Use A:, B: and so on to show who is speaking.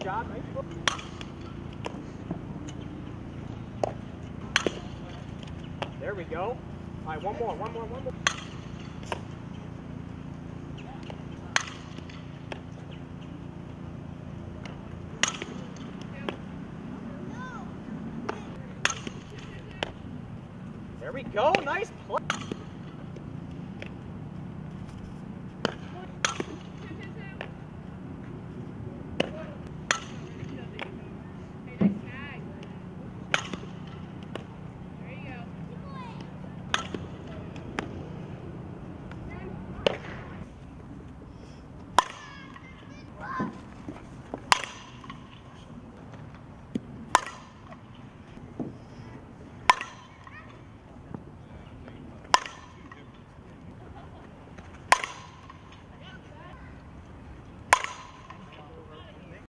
A: shot. Nice look. There we go. All right, one more. There we go. Nice play.